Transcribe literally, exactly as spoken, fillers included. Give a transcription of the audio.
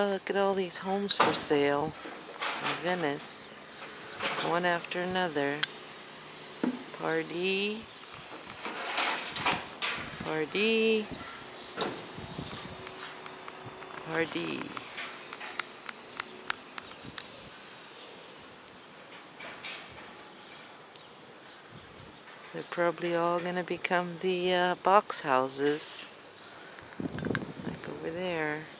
look at all these homes for sale in Venice. One after another. Pardee. Pardee. Pardee. They're probably all going to become the uh, box houses. Like over there.